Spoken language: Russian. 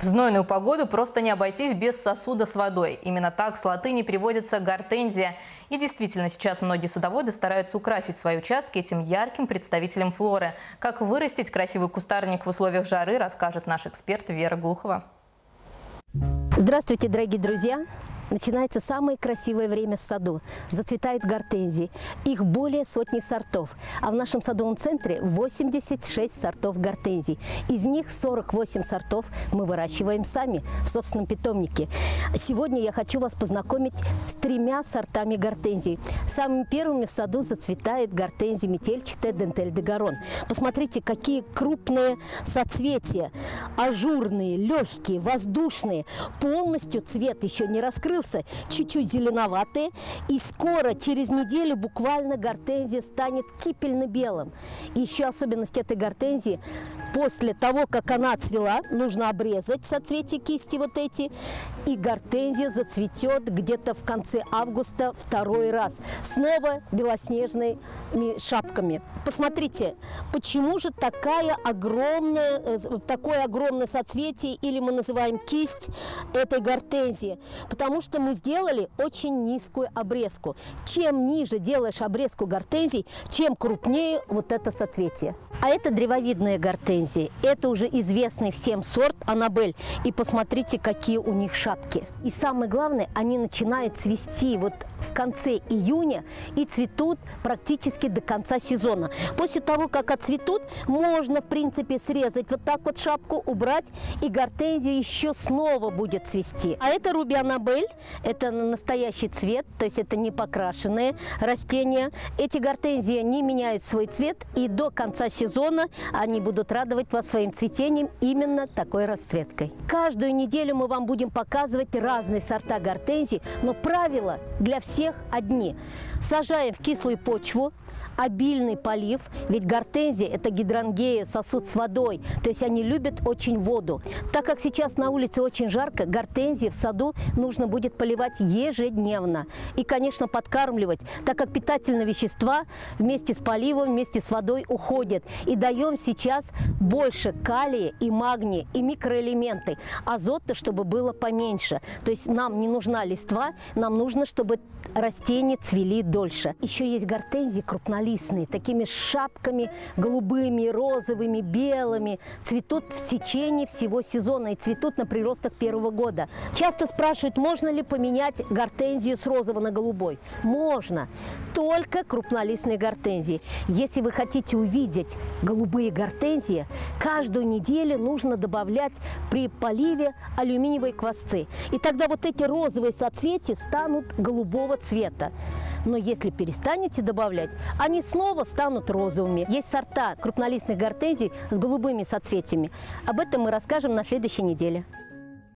В знойную погоду просто не обойтись без сосуда с водой. Именно так с латыни переводится гортензия. И действительно, сейчас многие садоводы стараются украсить свои участки этим ярким представителем флоры. Как вырастить красивый кустарник в условиях жары, расскажет наш эксперт Вера Глухова. Здравствуйте, дорогие друзья! Начинается самое красивое время в саду. Зацветают гортензии. Их более сотни сортов. А в нашем садовом центре 86 сортов гортензий. Из них 48 сортов мы выращиваем сами в собственном питомнике. Сегодня я хочу вас познакомить с 3 сортами гортензий. Самыми первыми в саду зацветает гортензия метельчатая Дентель де Гарон. Посмотрите, какие крупные соцветия. Ажурные, легкие, воздушные. Полностью цвет еще не раскрылся. Чуть-чуть зеленоватые, и скоро, через неделю, буквально гортензия станет кипельно-белым. Еще особенность этой гортензии: после того, как она цвела, нужно обрезать соцветия кисти вот эти, и гортензия зацветет где-то в конце августа второй раз, снова белоснежными шапками. Посмотрите, почему же такое огромное соцветие, или мы называем кисть этой гортензии? Потому что мы сделали очень низкую обрезку. Чем ниже делаешь обрезку гортензий, тем крупнее вот это соцветие. А это древовидная гортензия. Это уже известный всем сорт Аннабель. И посмотрите, какие у них шапки. И самое главное, они начинают цвести вот в конце июня и цветут практически до конца сезона. После того, как отцветут, можно, в принципе, срезать вот так вот шапку, убрать, и гортензия еще снова будет цвести. А это Руби Аннабель. Это настоящий цвет, то есть это не покрашенные растения. Эти гортензии не меняют свой цвет, и до конца сезона они будут радовать вас своим цветением именно такой расцветкой. Каждую неделю мы вам будем показывать разные сорта гортензий, но правила для всех одни. Сажаем в кислую почву, обильный полив, ведь гортензия – это гидрангея, сосуд с водой, то есть они любят очень воду. Так как сейчас на улице очень жарко, гортензии в саду нужно будет поливать ежедневно и, конечно, подкармливать, так как питательные вещества вместе с поливом, вместе с водой уходят. И даем сейчас больше калия и магния, и микроэлементы, азота, чтобы было поменьше. То есть нам не нужна листва, нам нужно, чтобы растения цвели дольше. Еще есть гортензии крупнолистные, такими шапками голубыми, розовыми, белыми. Цветут в течение всего сезона и цветут на приростах первого года. Часто спрашивают, можно ли поменять гортензию с розового на голубой. Можно, только крупнолистные гортензии. Если вы хотите увидеть голубые гортензии, каждую неделю нужно добавлять при поливе алюминиевые квасцы. И тогда вот эти розовые соцветия станут голубого цвета. Но если перестанете добавлять, они снова станут розовыми. Есть сорта крупнолистных гортензий с голубыми соцветиями. Об этом мы расскажем на следующей неделе.